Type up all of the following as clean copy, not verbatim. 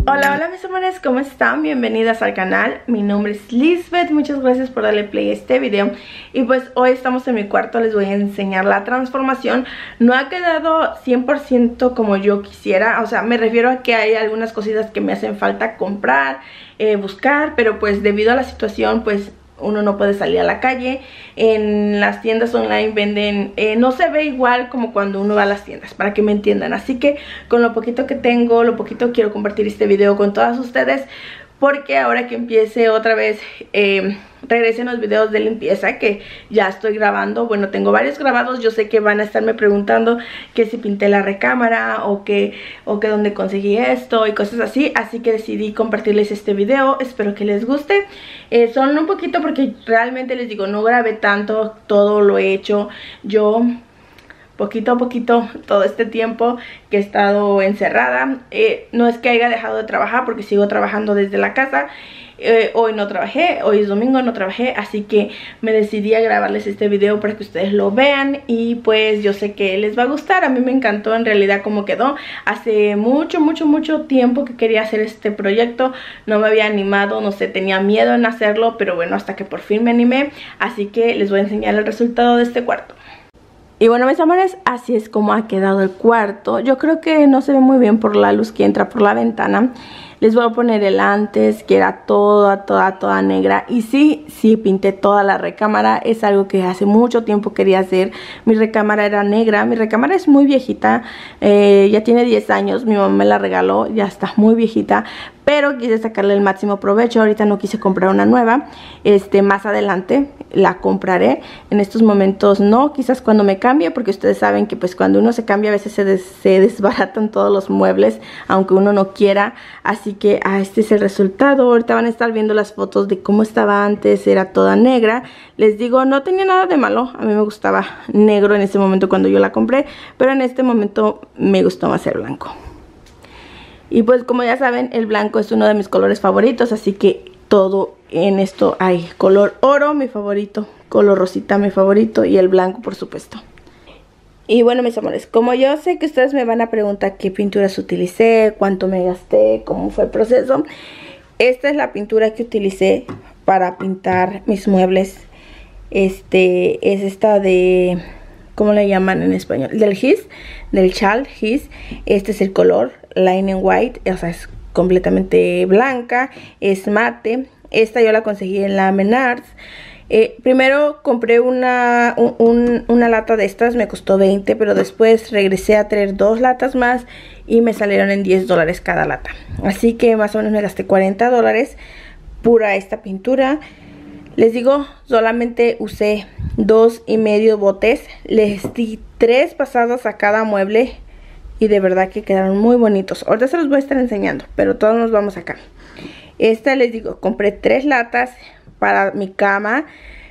Hola, hola mis amores, ¿cómo están? Bienvenidas al canal. Mi nombre es Lisbeth, muchas gracias por darle play a este video. Y pues hoy estamos en mi cuarto, les voy a enseñar la transformación. No ha quedado 100% como yo quisiera, o sea, me refiero a que hay algunas cositas que me hacen falta comprar, buscar, pero pues debido a la situación pues uno no puede salir a la calle. En las tiendas online venden, no se ve igual como cuando uno va a las tiendas, para que me entiendan. Así que con lo poquito que tengo, lo poquito quiero compartir este video con todas ustedes, porque ahora que empiece otra vez, regresen los videos de limpieza que ya estoy grabando. Bueno, tengo varios grabados. Yo sé que van a estarme preguntando que si pinté la recámara o que dónde conseguí esto y cosas así. Así que decidí compartirles este video. Espero que les guste. Son un poquito porque realmente les digo, no grabé tanto, todo lo he hecho yo poquito a poquito todo este tiempo que he estado encerrada. No es que haya dejado de trabajar, porque sigo trabajando desde la casa. Hoy no trabajé, hoy es domingo, no trabajé, así que me decidí a grabarles este video para que ustedes lo vean y pues yo sé que les va a gustar. A mí me encantó en realidad cómo quedó. Hace mucho tiempo que quería hacer este proyecto, no me había animado, no sé, tenía miedo en hacerlo, pero bueno, hasta que por fin me animé. Así que les voy a enseñar el resultado de este cuarto. Y bueno, mis amores, así es como ha quedado el cuarto. Yo creo que no se ve muy bien por la luz que entra por la ventana. Les voy a poner el antes, que era toda negra. Y sí pinté toda la recámara. Es algo que hace mucho tiempo quería hacer. Mi recámara era negra. Mi recámara es muy viejita. Ya tiene 10 años. Mi mamá me la regaló. Ya está muy viejita. Pero quise sacarle el máximo provecho. Ahorita no quise comprar una nueva. Más adelante la compraré. En estos momentos no. Quizás cuando me cambie. Porque ustedes saben que pues cuando uno se cambia a veces se desbaratan todos los muebles. Aunque uno no quiera. Así que este es el resultado. Ahorita van a estar viendo las fotos de cómo estaba antes. Era toda negra. Les digo, no tenía nada de malo. A mí me gustaba negro en ese momento cuando yo la compré. Pero en este momento me gustó más el blanco. Y pues como ya saben, el blanco es uno de mis colores favoritos. Así que todo en esto hay color oro, mi favorito. Color rosita, mi favorito. Y el blanco, por supuesto. Y bueno, mis amores, como yo sé que ustedes me van a preguntar qué pinturas utilicé, cuánto me gasté, cómo fue el proceso. Esta es la pintura que utilicé para pintar mis muebles. Es esta de... ¿cómo le llaman en español? Del His, del Chal His. Este es el color, Linen White, o sea, es completamente blanca, es mate. Esta yo la conseguí en la Menards. Primero compré una lata de estas, me costó 20, pero después regresé a traer 2 latas más y me salieron en $10 cada lata. Así que más o menos me gasté $40 pura esta pintura. Les digo, solamente usé 2,5 botes. Les di 3 pasadas a cada mueble y de verdad que quedaron muy bonitos. Ahorita se los voy a estar enseñando, pero todos nos vamos acá. Esta, les digo, compré 3 latas para mi cama,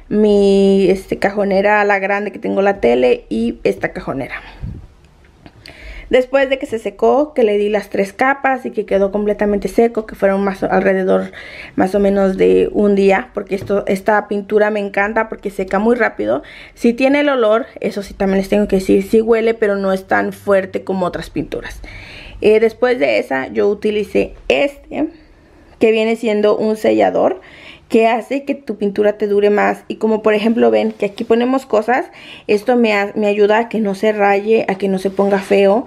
mi cajonera, la grande que tengo la tele, y esta cajonera. Después de que se secó, que le di las 3 capas y que quedó completamente seco, que fueron alrededor más o menos de un día, porque esta pintura me encanta porque seca muy rápido. Sí tiene el olor, eso sí también les tengo que decir, sí huele, pero no es tan fuerte como otras pinturas. Después de esa yo utilicé que viene siendo un sellador, que hace que tu pintura te dure más. Y como por ejemplo ven que aquí ponemos cosas, esto me ayuda a que no se raye, a que no se ponga feo.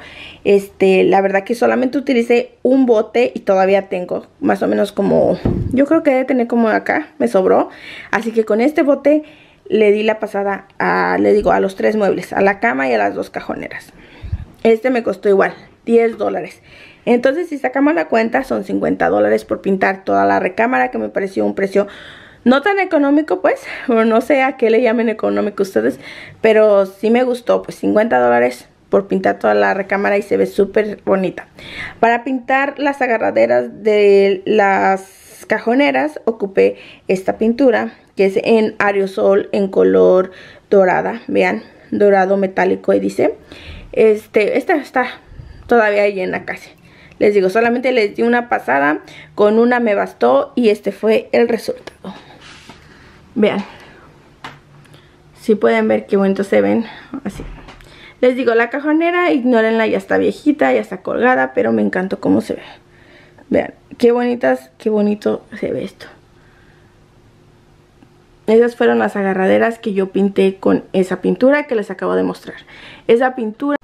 La verdad que solamente utilicé un bote y todavía tengo más o menos como, yo creo que debe tener como acá, me sobró. Así que con este bote le di la pasada a los 3 muebles, a la cama y a las 2 cajoneras. Me costó igual $10. Entonces si sacamos la cuenta son $50 por pintar toda la recámara, que me pareció un precio no tan económico pues, o no sé a qué le llamen económico ustedes, pero sí me gustó, pues $50 por pintar toda la recámara y se ve súper bonita. Para pintar las agarraderas de las cajoneras ocupé esta pintura, que es en aerosol en color dorada, vean, dorado metálico, y dice, esta está todavía llena casi. Les digo, solamente les di una pasada, con una me bastó y este fue el resultado. Vean, si pueden ver qué bonito se ven, así. Les digo, la cajonera, ignórenla, ya está viejita, ya está colgada, pero me encantó cómo se ve. Vean, qué bonitas, qué bonito se ve esto. Esas fueron las agarraderas que yo pinté con esa pintura que les acabo de mostrar. Esta pintura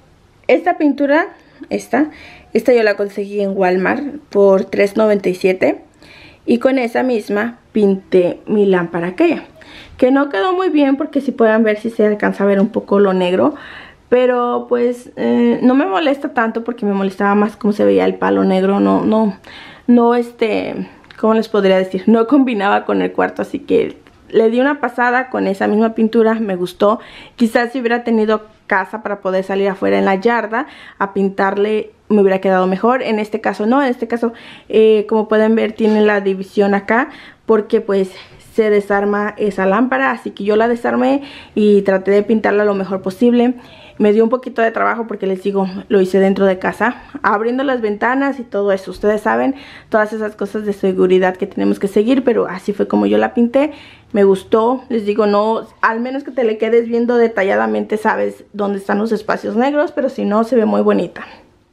esta yo la conseguí en Walmart por $3.97. Y con esa misma pinté mi lámpara aquella, que no quedó muy bien porque si pueden ver si se alcanza a ver un poco lo negro. Pero pues no me molesta tanto porque me molestaba más cómo se veía el palo negro. No, ¿cómo les podría decir? No combinaba con el cuarto, así que le di una pasada con esa misma pintura, me gustó. Quizás si hubiera tenido casa para poder salir afuera en la yarda a pintarle, me hubiera quedado mejor. En este caso no, en este caso como pueden ver tiene la división acá porque pues se desarma esa lámpara, así que yo la desarmé y traté de pintarla lo mejor posible. Me dio un poquito de trabajo porque les digo, lo hice dentro de casa, abriendo las ventanas y todo eso. Ustedes saben, todas esas cosas de seguridad que tenemos que seguir, pero así fue como yo la pinté. Me gustó, les digo, no, al menos que te le quedes viendo detalladamente sabes dónde están los espacios negros, pero si no, se ve muy bonita.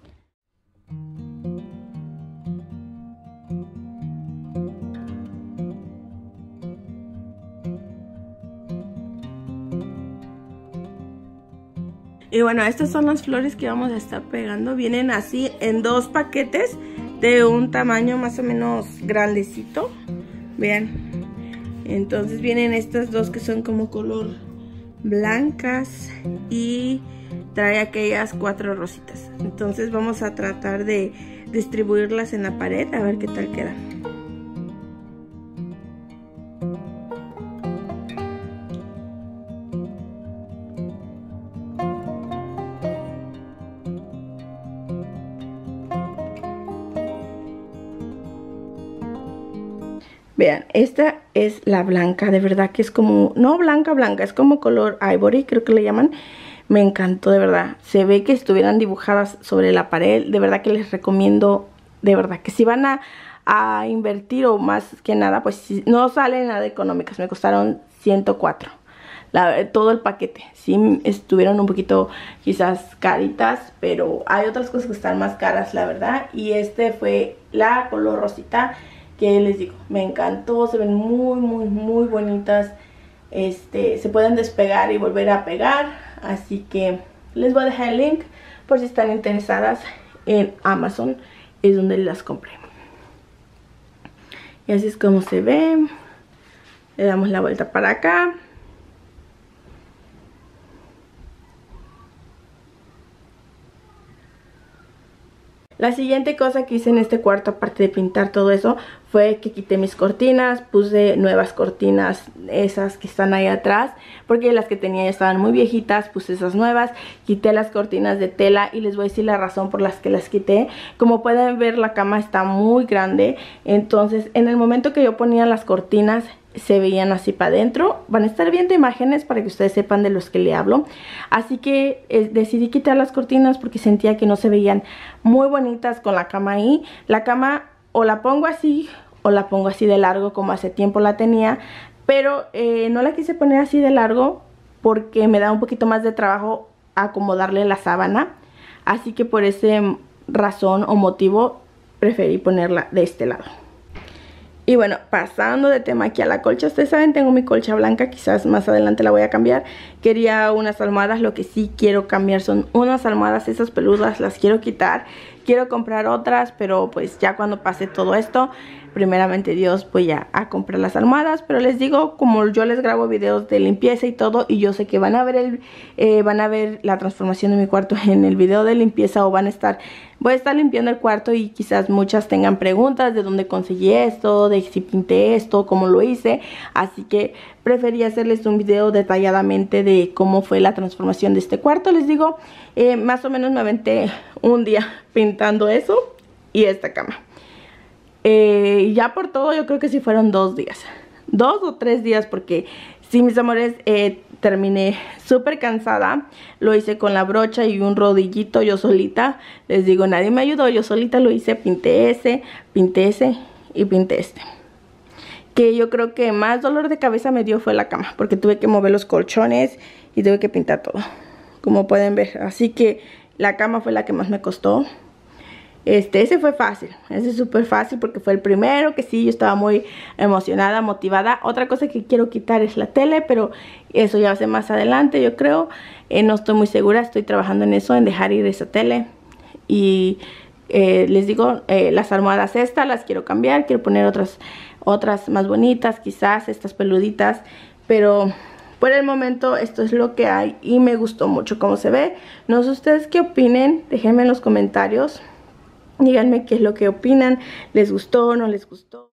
Y bueno, estas son las flores que vamos a estar pegando. Vienen así en 2 paquetes de un tamaño más o menos grandecito. Vean. Entonces vienen estas 2 que son como color blancas y trae aquellas 4 rositas. Entonces vamos a tratar de distribuirlas en la pared a ver qué tal quedan. Vean, esta es la blanca, de verdad que es como, no blanca, es como color ivory, creo que le llaman. Me encantó, de verdad. Se ve que estuvieran dibujadas sobre la pared. De verdad que les recomiendo, de verdad, que si van a invertir o más que nada, pues si no salen nada económicas. Me costaron 104. Todo el paquete. Sí estuvieron un poquito quizás caritas, pero hay otras cosas que están más caras, la verdad. Y este fue la color rosita, que les digo, me encantó, se ven muy bonitas. Se pueden despegar y volver a pegar, así que les voy a dejar el link por si están interesadas. En Amazon es donde las compré. Y así es como se ve. Le damos la vuelta para acá. La siguiente cosa que hice en este cuarto, aparte de pintar todo eso, fue que quité mis cortinas, puse nuevas cortinas, esas que están ahí atrás, porque las que tenía ya estaban muy viejitas, puse esas nuevas, quité las cortinas de tela y les voy a decir la razón por las que las quité. Como pueden ver, la cama está muy grande, entonces en el momento que yo ponía las cortinas, se veían así para adentro. Van a estar viendo imágenes para que ustedes sepan de los que le hablo. Así que decidí quitar las cortinas porque sentía que no se veían muy bonitas con la cama ahí. La cama o la pongo así o la pongo así de largo como hace tiempo la tenía. Pero no la quise poner así de largo porque me da un poquito más de trabajo acomodarle la sábana. Así que por esa razón o motivo preferí ponerla de este lado. Y bueno, pasando de tema aquí a la colcha, ustedes saben, tengo mi colcha blanca, quizás más adelante la voy a cambiar. Quería unas almohadas, lo que sí quiero cambiar son unas almohadas, esas peludas las quiero quitar. Quiero comprar otras, pero pues ya cuando pase todo esto, primeramente Dios, voy a comprar las almohadas. Pero les digo, como yo les grabo videos de limpieza y todo, y yo sé que van a ver la transformación de mi cuarto en el video de limpieza, o voy a estar limpiando el cuarto y quizás muchas tengan preguntas de dónde conseguí esto, de si pinté esto, cómo lo hice. Así que preferí hacerles un video detalladamente de cómo fue la transformación de este cuarto. Les digo, más o menos me aventé un día pintando eso y esta cama. Ya por todo yo creo que sí fueron 2 días, 2 o 3 días, porque sí, mis amores, terminé súper cansada. Lo hice con la brocha y un rodillito yo solita. Les digo, nadie me ayudó, yo solita lo hice. Pinté ese y pinté este. Que yo creo que más dolor de cabeza me dio fue la cama, porque tuve que mover los colchones y tuve que pintar todo, como pueden ver. Así que la cama fue la que más me costó. Ese fue fácil, ese es súper fácil porque fue el primero que sí, yo estaba muy emocionada, motivada. Otra cosa que quiero quitar es la tele, pero eso ya va a ser más adelante, yo creo. No estoy muy segura, estoy trabajando en eso, en dejar ir esa tele. Y les digo, las almohadas estas las quiero cambiar, quiero poner otras más bonitas, quizás estas peluditas, pero por el momento esto es lo que hay y me gustó mucho cómo se ve. No sé ustedes qué opinen, déjenme en los comentarios. Díganme qué es lo que opinan, ¿les gustó o no les gustó?